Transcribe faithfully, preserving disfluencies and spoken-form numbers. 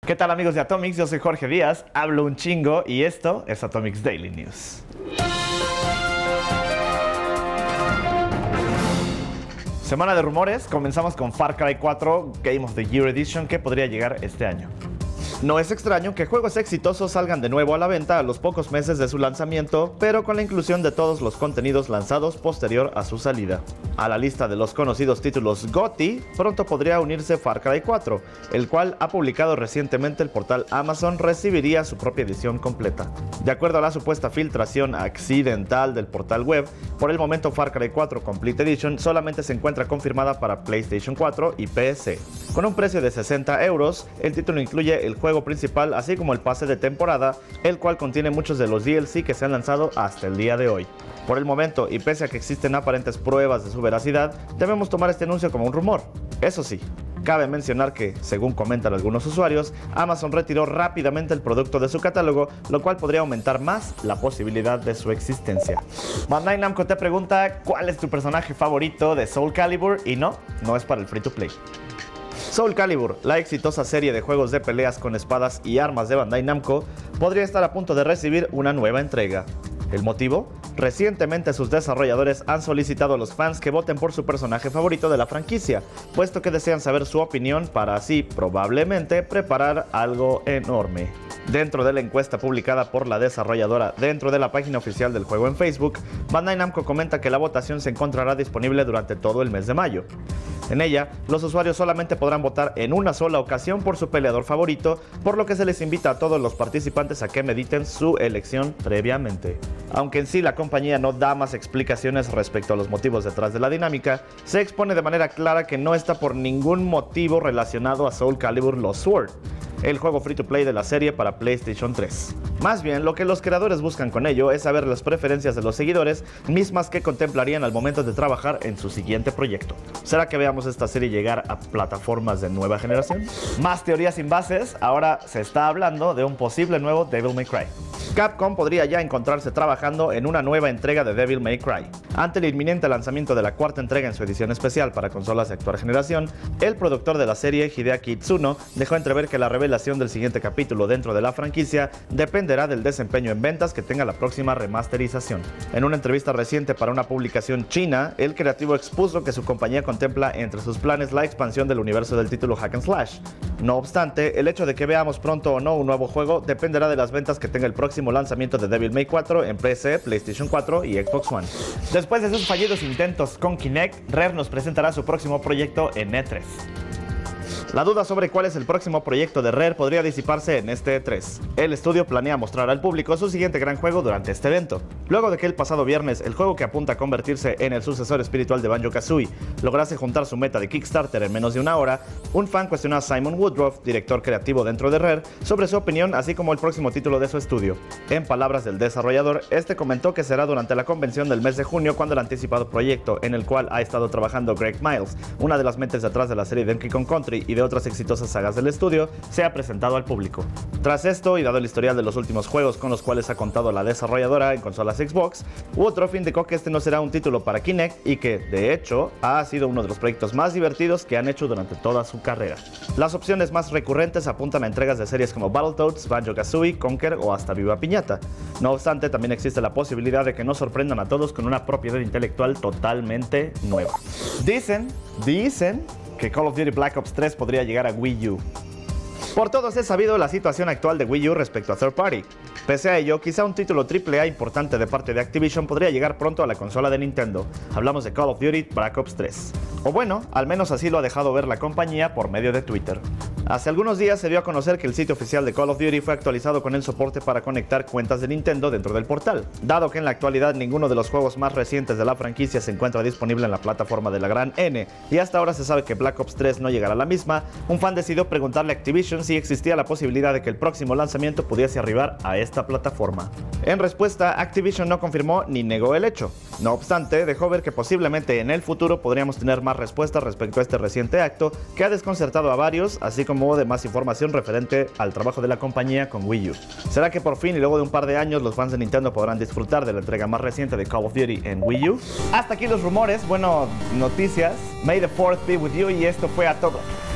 ¿Qué tal, amigos de Atomics? Yo soy Jorge Díaz, hablo un chingo y esto es Atomics Daily News. Semana de rumores, comenzamos con Far Cry cuatro Game of the Year Edition, que podría llegar este año. No es extraño que juegos exitosos salgan de nuevo a la venta a los pocos meses de su lanzamiento, pero con la inclusión de todos los contenidos lanzados posterior a su salida. A la lista de los conocidos títulos G O T Y, pronto podría unirse Far Cry cuatro, el cual ha publicado recientemente el portal Amazon recibiría su propia edición completa. De acuerdo a la supuesta filtración accidental del portal web, por el momento Far Cry cuatro Complete Edition solamente se encuentra confirmada para PlayStation cuatro y P C. Con un precio de sesenta euros, el título incluye el juego principal así como el pase de temporada, el cual contiene muchos de los D L C que se han lanzado hasta el día de hoy. Por el momento, y pese a que existen aparentes pruebas de su veracidad, debemos tomar este anuncio como un rumor. Eso sí, cabe mencionar que, según comentan algunos usuarios, Amazon retiró rápidamente el producto de su catálogo, lo cual podría aumentar más la posibilidad de su existencia. Bandai Namco te pregunta cuál es tu personaje favorito de Soul Calibur, y no, no es para el free to play. Soul Calibur, la exitosa serie de juegos de peleas con espadas y armas de Bandai Namco, podría estar a punto de recibir una nueva entrega. ¿El motivo? Recientemente sus desarrolladores han solicitado a los fans que voten por su personaje favorito de la franquicia, puesto que desean saber su opinión para así, probablemente, preparar algo enorme. Dentro de la encuesta publicada por la desarrolladora dentro de la página oficial del juego en Facebook, Bandai Namco comenta que la votación se encontrará disponible durante todo el mes de mayo. En ella, los usuarios solamente podrán votar en una sola ocasión por su peleador favorito, por lo que se les invita a todos los participantes a que mediten su elección previamente. Aunque en sí la compañía no da más explicaciones respecto a los motivos detrás de la dinámica, se expone de manera clara que no está por ningún motivo relacionado a Soul Calibur Lost Sword, el juego free to play de la serie para PlayStation tres. Más bien, lo que los creadores buscan con ello es saber las preferencias de los seguidores, mismas que contemplarían al momento de trabajar en su siguiente proyecto. ¿Será que veamos esta serie llegar a plataformas de nueva generación? Más teorías sin bases, ahora se está hablando de un posible nuevo Devil May Cry. Capcom podría ya encontrarse trabajando en una nueva entrega de Devil May Cry. Ante el inminente lanzamiento de la cuarta entrega en su edición especial para consolas de actual generación, el productor de la serie, Hideaki Itsuno, dejó entrever que la revelación del siguiente capítulo dentro de la franquicia dependerá del desempeño en ventas que tenga la próxima remasterización. En una entrevista reciente para una publicación china, el creativo expuso que su compañía contempla entre sus planes la expansión del universo del título Hack and Slash. No obstante, el hecho de que veamos pronto o no un nuevo juego dependerá de las ventas que tenga el próximo lanzamiento de Devil May cuatro en P C, PlayStation cuatro y Xbox One. Después de sus fallidos intentos con Kinect, Rare nos presentará su próximo proyecto en E tres. La duda sobre cuál es el próximo proyecto de Rare podría disiparse en este E tres. El estudio planea mostrar al público su siguiente gran juego durante este evento. Luego de que el pasado viernes el juego que apunta a convertirse en el sucesor espiritual de Banjo-Kazooie lograse juntar su meta de Kickstarter en menos de una hora, un fan cuestionó a Simon Woodruff, director creativo dentro de Rare, sobre su opinión así como el próximo título de su estudio. En palabras del desarrollador, este comentó que será durante la convención del mes de junio cuando el anticipado proyecto en el cual ha estado trabajando Greg Miles, una de las mentes detrás de la serie Donkey Kong Country y de otras exitosas sagas del estudio, se ha presentado al público. Tras esto, y dado el historial de los últimos juegos con los cuales ha contado la desarrolladora en consolas Xbox, Woodruff indicó que este no será un título para Kinect y que, de hecho, ha sido uno de los proyectos más divertidos que han hecho durante toda su carrera. Las opciones más recurrentes apuntan a entregas de series como Battletoads, Banjo-Kazooie, Conker o hasta Viva Piñata. No obstante, también existe la posibilidad de que nos sorprendan a todos con una propiedad intelectual totalmente nueva. Dicen, dicen que Call of Duty Black Ops tres podría llegar a Wii U. Por todos es sabido la situación actual de Wii U respecto a Third Party. Pese a ello, quizá un título triple A importante de parte de Activision podría llegar pronto a la consola de Nintendo. Hablamos de Call of Duty Black Ops tres. O bueno, al menos así lo ha dejado ver la compañía por medio de Twitter. Hace algunos días se dio a conocer que el sitio oficial de Call of Duty fue actualizado con el soporte para conectar cuentas de Nintendo dentro del portal. Dado que en la actualidad ninguno de los juegos más recientes de la franquicia se encuentra disponible en la plataforma de la gran N, y hasta ahora se sabe que Black Ops tres no llegará a la misma, un fan decidió preguntarle a Activision si existía la posibilidad de que el próximo lanzamiento pudiese arribar a esta plataforma. En respuesta, Activision no confirmó ni negó el hecho. No obstante, dejó ver que posiblemente en el futuro podríamos tener más respuestas respecto a este reciente acto que ha desconcertado a varios, así como de más información referente al trabajo de la compañía con Wii U. ¿Será que por fin y luego de un par de años los fans de Nintendo podrán disfrutar de la entrega más reciente de Call of Duty en Wii U? Hasta aquí los rumores, bueno, noticias. May the fourth be with you y esto fue a todo.